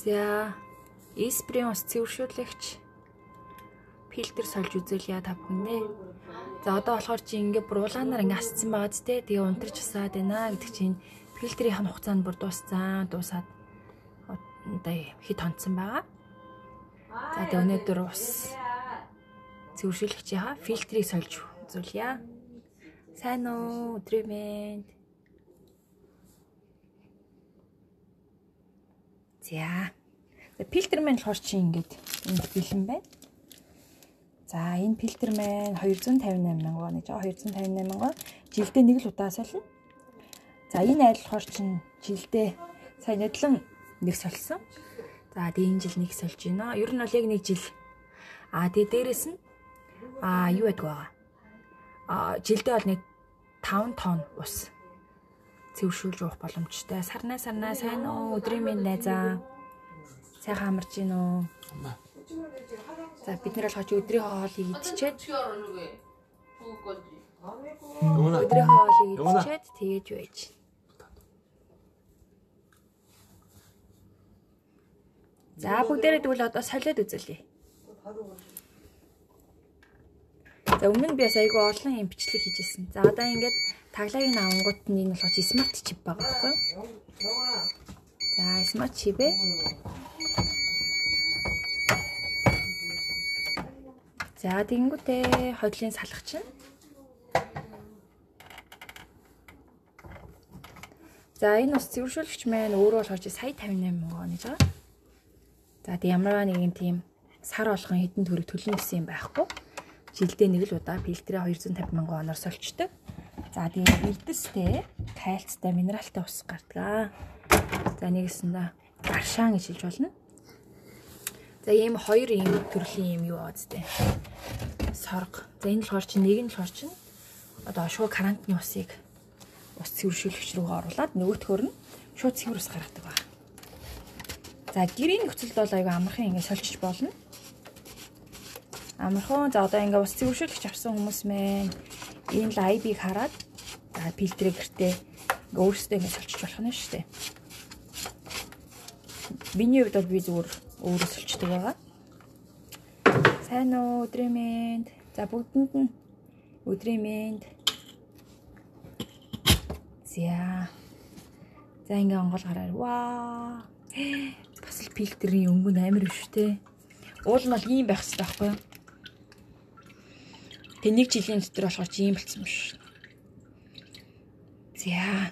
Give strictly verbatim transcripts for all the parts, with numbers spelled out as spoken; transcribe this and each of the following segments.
За эсприйн ус цэвэршүүлэгч фильтр сольж үзүүлье та бүхэндээ. За одоо болохоор чи ингээ бүр улаанаар ингээ асцсан байгаа ч те. Тэгээ унтарч усаад байна гэдэг чинь фильтрийн хугацаанд бүр дууссан. Дуусаад одоо хэд хонцсон байгаа. За тэгээ өнөөдөр ус цэвэршүүлэгчийн фильтрийг сольж үзүүлье. Сайн уу өдрийн мэнд. За фильтр маань болохоор чи ингээд энэ бэлэн байна. За энэ фильтр маань хоёр зуун тавин восемь мянган гэж байгаа. хоёр зуун тавин восемь мянган жилдээ нэг л удаа солино. За энэ айл болохоор чин жилдээ сайн нэдлэн нэг сольсон. За тэгээ энэ жил нэг сольж байна. Ер нь бол яг нэг жил. А тэгээ дээрэс нь а юу гэдэг байгаа. А жилдээ бол нэг таван тонн ус цэвэршүүлж уух боломжтой. Сарнаа сарнаа сайн уу өдрийн мэнд найзаа. Сайхан амарч гин үү? За бид нэр болгооч өдрийн хоолыг идчихэд. Өдрийн хоолыг идчихэд тэгэж байж. За бүгдээрээ тэгвэл одоо солиод үзүүлье. За өмнө нь би бас айгүй олон юм бичлэг хийжсэн. За одоо ингээд таглагийн авангууд нь энэ болгооч смарт чип байгаа байхгүй юу? За смарт чипээ. За тэгэнгүүтээ хойлын салгач нь. За энэ ус цэвэршүүлэгч маань өөрөө болохоор сая тавин восемь мянган гэж байгаа. За тэг ямар нэгэн тийм сар болгон хэдэн төгрөг төлнө гэсэн юм байхгүй. Жилдээ нэг л удаа фильтрээ хоёр зуун тавин мянган оноор сольчдөг. За тэгээ эрдэстэй, кальцтай, минералтай ус гардаг. За нэгэсэндээ гаршаан гэж хэлж болно. За ийм хоёр ийм төрлийн юм юу аа зү. Сорго. За энэ болохоор чи нэг нь болохоор чи одоо шууд карантины усыг ус цэвэршүүлэгч рүүгээ оруулаад нөгөөхөр нь шууд цэвэр ус гаргадаг байна. За гэрийн нөхцөлд бол аяга амархан ингэ сольчих болно. Амархан. За одоо ингэ ус цэвэршүүлэгч авсан хүмүүс мэн энэ лайбыг хараад за фильтрийг гэртээ өөрсдөө ингэ сольчих болох нь шүү дээ. Миний хувьд бол би зүгээр өөрөө сольчдаг байгаа. Сайн уу өдрийн мэнд. За бүгдэнд нь өдрийн мэнд. За. За ингээ онгол гараар. Ваа. Бас л фильтрийн өнгө амар биш те. Уул нь бол ийм байх хэрэгтэй байхгүй юу? Тэг нэг жилийн дотор болохоор чи ийм болсон биш. За.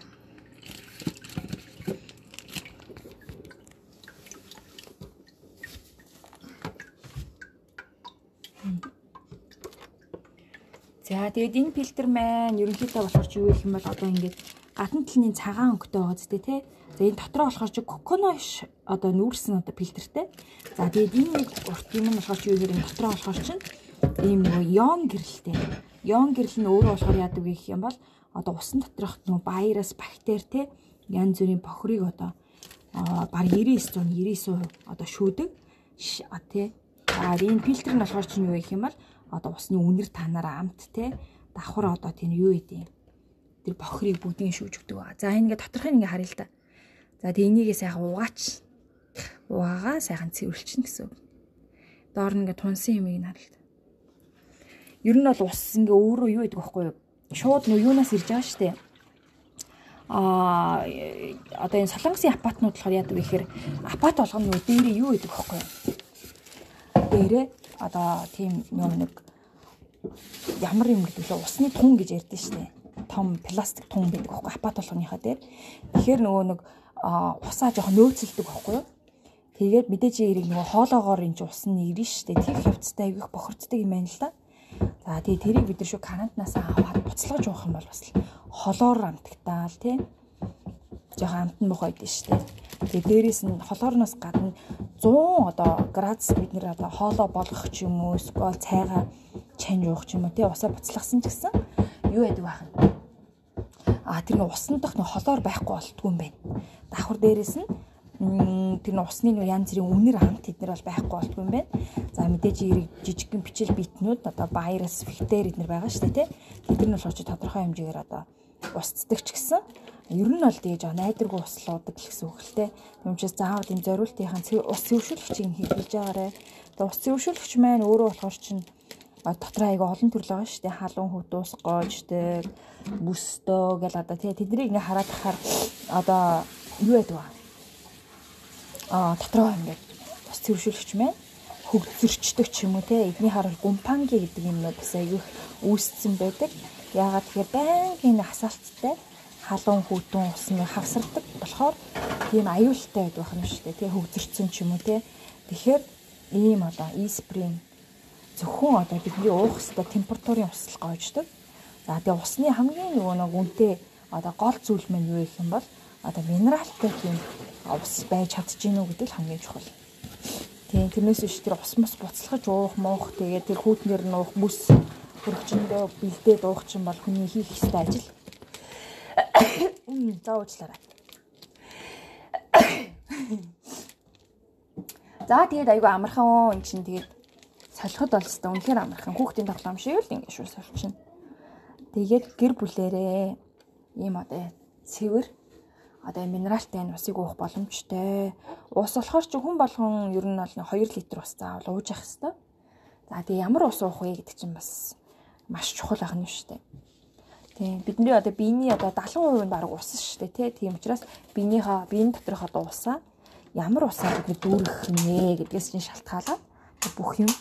За тэгээд энэ фильтр маань ерөнхийдөө болохоор ч юу гэх юм бол одоо ингээд гадна талын цагаан өнгөтэй байгаа зү тэ. За энэ дотроо болохоор чи коконош одоо нүүрсэн одоо фильтртэй. За тэгээд энэ нэг урт юм нь болохоор чи юу гэх юм дотроо болохоор чи ийм нөгөө йон гэрэлтэй. Йон гэрэл нь өөрөө болохоор яадаг гэх юм бол одоо усан доторх нөгөө вирус, бактери тэ янз бүрийн бохирыг одоо баг девяносто девяносто одоо шүүдэг тэ. За энэ фильтр нь болохоор чи юу гэх юм бол одоо усны үнэр танаараа амт те давхар одоо тийм юу идэв. Тэр бохирыг бүгдийг шүүж өгдөг байгаа. За энэ ингээ доторхыг ингээ харъя л да. За тэг энийгээ сайхан угаач. Угаагаа сайхан цэвэрлчихнэ гэсэн үг. Доор нь ингээ тунсан юмыг харъя л да. Ер нь бол ус ингээ өөрөө юу идэг байхгүй юу? Шууд нөө юунаас ирж байгаа штэ. Аа одоо энэ солонгосын апартнууд болохоор яадаг вэ гэхээр апарт болгоно нөө дээрээ юу идэг байхгүй юу? Дээрээ одоо тийм нэг ямар юм гэдэг лээ усны тун гэж ярьдэн штэ. Том пластик тун гэдэг байхгүй апат болгоныхаа дээр. Тэгэхээр нөгөө нэг усаа жоохон нөөцөлдөг байхгүй юу? Тэгээд мэдээж эрийг нөгөө хоолоогоор энэ ус нь ирнэ штэ. Тэр хөвцтэй авих бохирддаг юм байна л да. За тэгээд тэрийг бид нар шүү карантинаас аваад буцалгаж уух юм бол бас холоор амтагтаал тий. Жоохон амтан мох байдаг штэ. Тэгээд дээрээс нь холоорноос гадна сто одоо градус бид нэр одоо хоолоо болгох ч юм уу эсвэл цайгаа чанж уух ч юм уу тий усаа буцлагсан ч гэсэн юу яадаг байх нь а тэр нь усан дох нэг холоор байхгүй болтгүй юм байна. Давхар дээрээс нь тэр нь усны нэг янз бүрийн үнэр хамт эднэр бол байхгүй болтгүй юм байна. За мэдээж эрэг жижигхэн бичил битнүүд одоо вирус, бактери эднэр байгаа шүү дээ тий. Тэд нар нь бол ч тодорхой хэмжээгээр одоо ус цэцдэг ч гэсэн Ер нь бол тэгж найдваргүй услуудаг гэсэн үг л те. Юм чи заавал энэ зориултынхаа ус цэвэршүүлэгчийг хэлж байгаарэ. Тэгээ ус цэвэршүүлэгч маань өөрөө болохоор чинь дотор аяга олон төрөл байгаа шүү дээ. Халуун хөдөөс гоождаг, бүстөө гэл одоо тий тэднийг ингээ хараад тахаар одоо юу байдаг вэ? Аа дотроо ингээ ус цэвэршүүлэгч маань хөгжөрчдөг ч юм уу те. Эдний харал гумпанги гэдэг юм уу бас аяг үүсцэн байдаг. Яагаад тэгэхээр байнгын хасаалттай халуун хөдөн ус нь хавсардаг болохоор тийм аюултай байдаг юм шүү дээ. Тэгээ хөгжөрцөн ч юм уу те. Тэгэхээр ийм одоо e-spring зөвхөн одоо бидний уух хэвээр температурын ус л гоождог. За тэгээ усны хамгийн нөгөө нэг үнэтэй одоо гол зүйл маань юу гэх юм бол одоо минералтай тийм ус байж чадчихэв үү гэдэг л хамгийн чухал. Тийм тэрнээс биш тэр ус мус буцалгаж уух муух тэгээ тэр хүүтнэр нь уух бүс хөрөгчөндөө бэлдээд уух чинь бол хүний хийх ёстой ажил. За уучлаарай. За тэгээд айгүй амархан энэ чинь тэгээд солиход бол өстой үнэхээр амархан хүүхдийн тоглоом шиг л ингэ шүү солчихно. Тэгээд гэр бүлэрээ ийм одоо цэвэр одоо минералтай усыг уух боломжтой. Ус болохоор чи хүн болгон ер нь бол хоёр литр ус заавал ууж явах хэрэгтэй. За тэгээ ямар ус уух вэ гэдэг чинь бас маш чухал байх нь шүү дээ. Тийм бидний одоо биений одоо дагалан хувь нь баг ус шүү дээ тий. Тийм учраас биенийхээ биеийн доторх одоо усаа ямар усаар бид дүүргэх нэ гэдгээс чинь шалтгаалаад бүх юм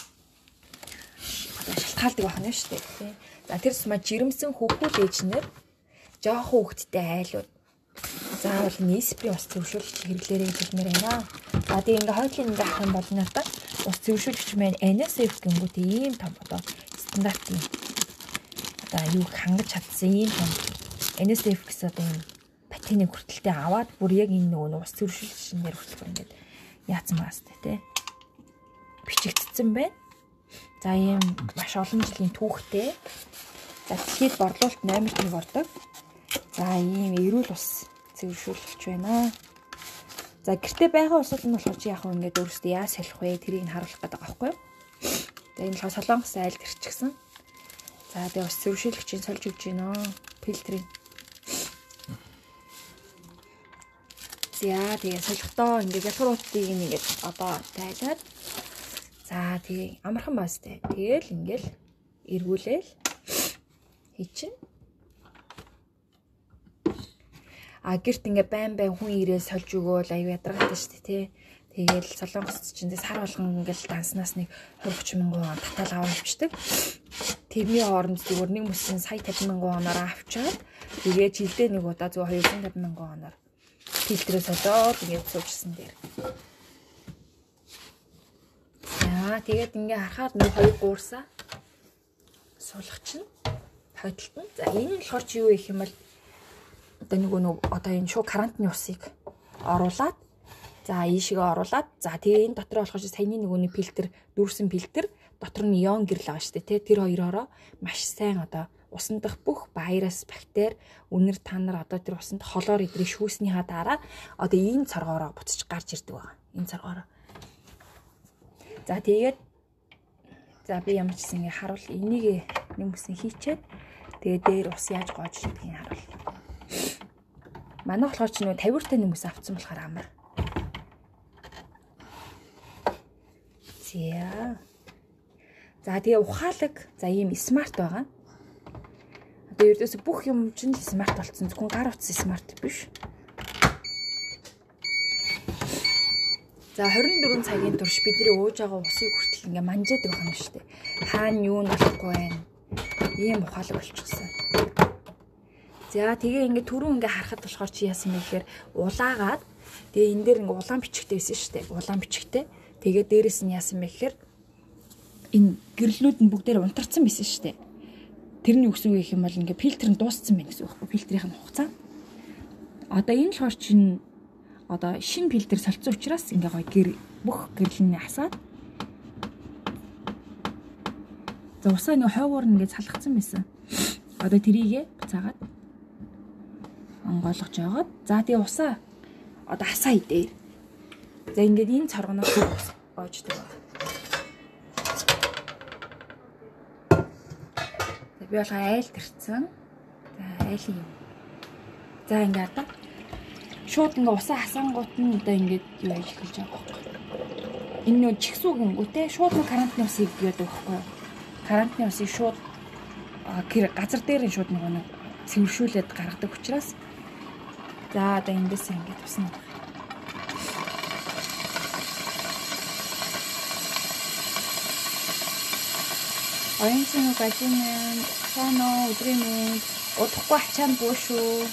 одоо шалтгаалдаг байх нь шүү дээ тий. За тэр сумаа жирэмсэн хөвгүүд ээжнэр жоохон хүүхдтэй айлууд заавал e-spring ус цэвэршүүлэгч хэрэглээрэй гэж хэлмээр байна. За тэгээ ингээ хойдлын ингээ харах юм бол надад ус цэвэршүүлэгч маань эн эс эф гингүүт ийм том одоо стандартын одоо юу хангаж чадсан ийм том эн эс эф гэсэн одоо юм патентын хүртэлтэй аваад бүр яг энэ нөгөө ус цэвэршүүлэгчнэр хүртэл ингээд яатсан маастай те бичигдсэн байна. За ийм маш олон жилийн түүхтэй. За дэлхийд борлуулалт номерт нэг ордог. За ийм эрүүл ус цэвэршүүлэгч байна. За гэртээ байгаа усууд нь болохоор чи яг хөө ингээд өөрөөсөө яаж салих вэ? Тэрийг харуулах гэдэг байгаа байхгүй юу? За энэ болохоор солонгос айл төрчихсөн. За тэгээ ус цэвэршүүлэгчийн сольж өгч гинөө. Фильтрийн. За тэгээ солихдоо ингээд ялгаруудыг ингээд одоо тайлаад. За тэгээ амархан бастай. Тэгээл ингээл эргүүлээл хийчин. А гэрт ингээ байн байн хүн ирээ сольж өгөөл аюу ядаргатай шүү дээ тий. Тэгээл солонгос чинь сар болгон ингээл данснаас нэг двадцать мянган вон татал аваад авчдаг. Тэрний хооронд зүгээр нэг мөсөн сая пятьдесят мянган воноор авчаад тэгээ жилдээ нэг удаа зөв двести пятьдесят мянган воноор фильтрээ солиод ингээд суужсэн дээр. За тэгээд ингээ харахаар нэг хоёр гуурсаа суулгах чинь хойдолт нь. За энэ нь болохоор чи юу гэх юм бол одоо нөгөө нэг одоо энэ шууд карантины усыг оруулаад за ийшээгээ оруулаад за тэгээ энэ дотор болохоор саяны нөгөөний фильтр дүүрсэн фильтр дотор нь ион гэрэл байгаа шүү дээ тий. Тэр хоёроо маш сайн одоо усан дах бүх вирус бактери үнэр танар одоо тэр усанд холоор идрээ шүүснийхаа дараа одоо энэ цоргоороо буцаж гарч ирдэг байгаа. Энэ цоргоороо. За тэгээд за би ямар ч гэсэн ингэ харуул энийг нэг мөсөн хийчээд тэгээ дээр ус яаж гоож гэдгийг харуул. Манай болохоор ч нөө тавиуртай нэмээс авцсан болохоор амар. За. За тэгээ ухаалаг за ийм смарт байгаа. Одоо ердөөс бүх юм чинь смарт болсон. Зөвхөн гар утас смарт биш. За двадцать и четыре цагийн турш бидний ууж байгаа усыг хүртэл ингээ манжаадаг байх юм шүү дээ. Хаана юу болохгүй байна. Ийм ухаалаг болчихсон. За тэгээ ингээ түрүү ингээ харахад болохоор чи яасан бэ гэхээр улаагаад тэгээ энэ дээр ингээ улаан бичгтэй байсан шүү дээ. Улаан бичгтэй. Тэгээ дээрэс нь яасан бэ гэхээр энэ гэрлүүд нь бүгдээр унтарсан байсан шүү дээ. Тэрний үгс үг гэх юм бол ингээ фильтр нь дууссан байна гэсэн үг байхгүй фильтрийн хугацаа. Одоо энэ болохоор чинь одоо шинэ фильтр солилцсон учраас ингээ гоё гэр бүх гэрлэлний хасаад за усаа нэг хойгоор нь ингээ салгацсан байсан. Одоо тэрийгэ буцаагаад онгойлгож яваад за тэгээ усаа одоо хасаа идээ. За ингээд энэ цоргоноос гоождаг байна. За би бол айл төрцөн. За айлын юм. За ингээд одоо шууд ингээ усаа хасангууд нь одоо ингээд юу яаж эхэлж байгаа байхгүй. Энэ нөө чихсүү гингүүтэй шууд нэг карантины усыг биядаг байхгүй юу? Карантины усыг шууд газар дээр нь шууд нэг цэвэршүүлээд гаргадаг учраас за одоо эндээс ингээд усна. Оянцны гажинэн сано өдрийн мэнд удахгүй ачаан буу шүү.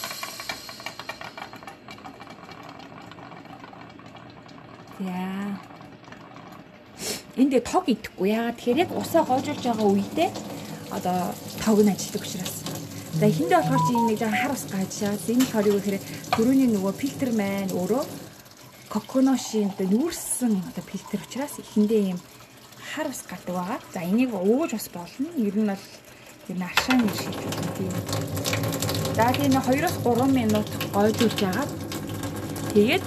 Яа. Энд тог идэхгүй. Яагаад тэгэхээр яг усаа гоожулж байгаа үедээ одоо тог нь ажилладаг учраас. За эхэндээ болохоор чи нэг жаа хар ус gaajшаа. Энэ болохоор юу гэхээр түрүүний нөгөө фильтр маань өөрөө коконошин одоо нүүрсэн одоо фильтр учраас эхэндээ юм хар ус гадаг байгаа. За энийг ууж бас болно. Ер нь бол энэ аршааны шиг тийм. За тийм хоёроос гурван минут гойжуулж агаад тэгээд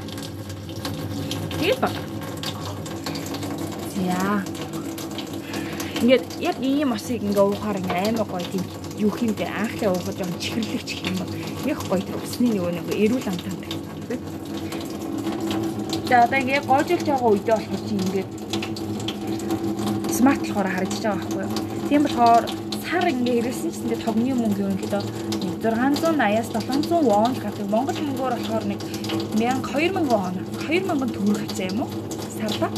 тэгээд баг. За. Ингээд яг ийм усыг ингээ уухаар ингээ аймаг гоё тийм юу хэмдэ анхлаа уухад юм чихэрлэгч гэх юм бол их гоё тэр усны нөгөө нэг эрүүл амтанд байна. За одоо ингээ гойжуулж байгаа үедээ болохоор чи ингээд смарт болохоор харагдаж байгаа байхгүй юу. Тийм болохоор сар ингээ ирсэн чинь тэгээ тогны мөнгө ерөнхийдөө зургаан зуун аяас долоон зуун вон гэдэг Монгол мөнгөөр болохоор нэг мянга хоёр мянган вон хоёр мянган төгрөг хацаа юм уу сарда.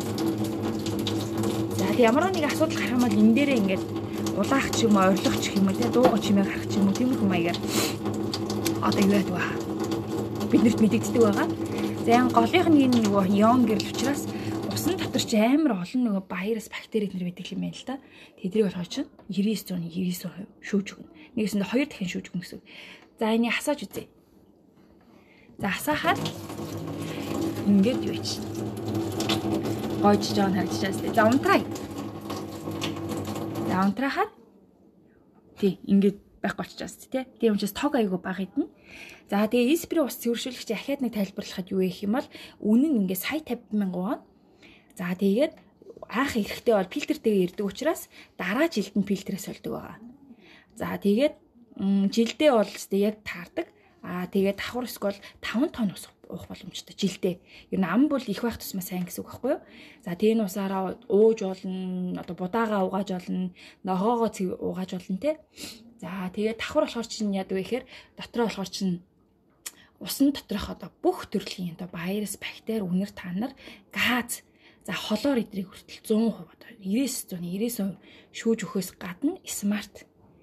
За тэг ямар нэг асуудал гарах юм бол энэ дээрээ ингээд улаах ч юм уу орилох ч юм уу тэгээ дуугач юм гарах ч юм уу тийм их маягаар одоо юу яадаг вэ? Биднэрт мэдэгддэг байгаа. За энэ голынх нь энэ нөгөө йон гэрэл учраас усан дотор ч амар олон нөгөө вирус бактери нэр байдаг юм байна л да. Тэдрийг болгоо чинь девяносто девяносто процент шүүж өгнө. Нэгэсэндээ хоёр дахин шүүж өгнө гэсэн. За энийг хасааж үзье. За хасаахад ингээд юу ч гойж жоо харагдаж байна тест. За унтраа. За унтраахад тий ингээд байх болчихсон тий. Тийм учраас тог айгу баг идэнэ. За тэгээ эспри ус цэвэршүүлэгч ахаад нэг тайлбарлахад юу гэх юм бол үнэн нь ингээд сая тавьсан мянган вон. За тэгээд анх эрэхтэй бол фильтртэйгээ ирдэг учраас дараа жилд нь фильтрээс олдог байгаа. За тэгээд жилдээ бол өстэй яг таардаг. Аа тэгээд давхар усг бол таван тонн ус уух боломжтой жилдээ. Ер нь ам бол их байх тусмаа сайн гэсэн үг байхгүй юу? За тэгээд усаараа ууж болно, одоо будаагаа угааж болно, ногоогоо угааж болно те. За тэгээд давхар болохоор чинь яадаг вэ гэхээр дотроо болохоор чинь усан доторх одоо бүх төрлийн одоо вирус, бактери, үнэр танар, газ за холоор идрийг хүртэл зуун процент одоо девяносто процент шүүж өгөхөөс гадна смарт.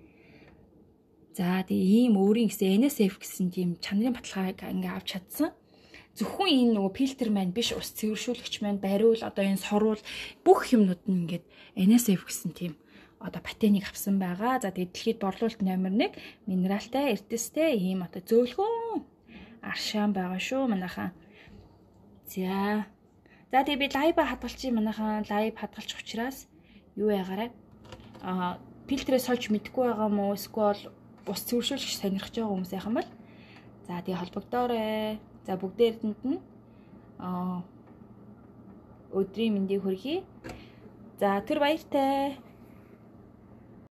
За тэгээ ийм өөрийн гэсэн эн эс эф гэсэн тийм чанарын баталгааг ингээ авч чадсан. Зөвхөн энэ нөгөө фильтр маань биш ус цэвэршүүлэгч маань бариул одоо энэ сорвол бүх юмнууд нь ингээд эн эс эф гэсэн тийм одоо патентыг авсан байгаа. За тэгээ дэлхийд борлуулалт номер нэг минералтай, эрдэстэй ийм одоо зөөлхөн аршаан байгаа шүү манайхаа. За За тэгээ би лайв хадгалчих манайхан лайв хадгалчих учраас юу яагараа а фильтрээс сольж мэдэхгүй байгаа мó эсвэл ус цэвэршүүлэгч сонирхож байгаа хүмүүс яхан бол за тэгээ холбогдоорой. За бүгдээрэнд нь а өдрийн мэндийг хүргэе. За тэр баяртай.